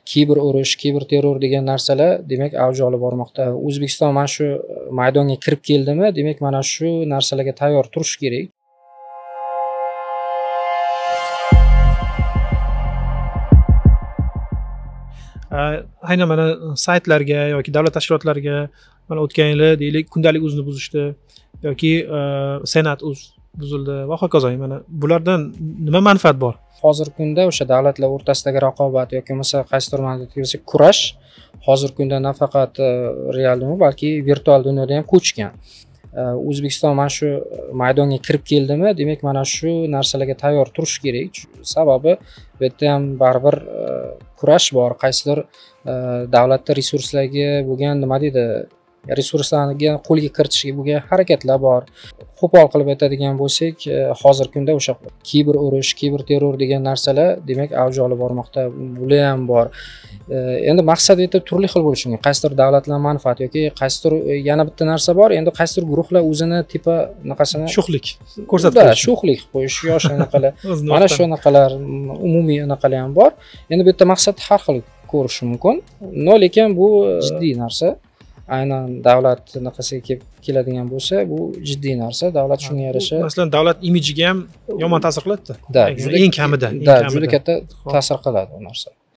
kiber urush, kiber terror degan narsalar demak avj olib bormoqda. O'zbekiston mana shu maydonga kirib keldimi, demak mana shu narsalarga tayyor turish kerak. Aynan mana saytlarga yoki davlat tashkilotlariga mana o'tgan yili deylik kundalik o'zini buzishdi yoki senat buzildi va hokazo. Mana bulardan nima manfaat bor? Hozirgi kunda o'sha davlatlar o'rtasidagi raqobat yoki bo'lmasa qaysidir ma'noda kelsak kurash hozirgi kunda nafaqat real dunyo, balki virtual dunyoda ham ko'chgan. O'zbekiston mana shu maydonga kirib keldimi, demak mana shu narsalarga tayyor turish kerak. Sababi bu yerda ham baribir kurash bor. Qaysidir davlatda resurslarga bo'lgan nima deydi, resurslarga qo'lga kiritishga bo'lgan harakatlar bor. Qo'pol qilib aytadigan bo'lsak, hozirgi kunda o'sha kiber urush, kiber terror degan narsalar demak avj olib bormoqda. Bular ham bor. Endi maqsad esa turli xil bo'lishi mumkin. Qaysidir davlatlar manfaat yoki qaysidir yana bitta narsa bor. Endi qaysidir guruhlar o'zini tipa naqasini sho'xlik ko'rsatib qo'yish, sho'xlik qo'yish, yosh anaqalar. Mana shu anaqalar umumiy anaqalar ham bor. Endi bu yerda maqsad har xil ko'rishi mumkin. Lekin bu jiddiy narsa. Aynan davlat naqasiga keladigan bo'lsa, bu jiddiy narsa. Davlat shunga yarasha, masalan, davlat imijiga ham yomon ta'sir qiladi-da. Eng kamida. Juda katta ta'sir qiladi bu narsa.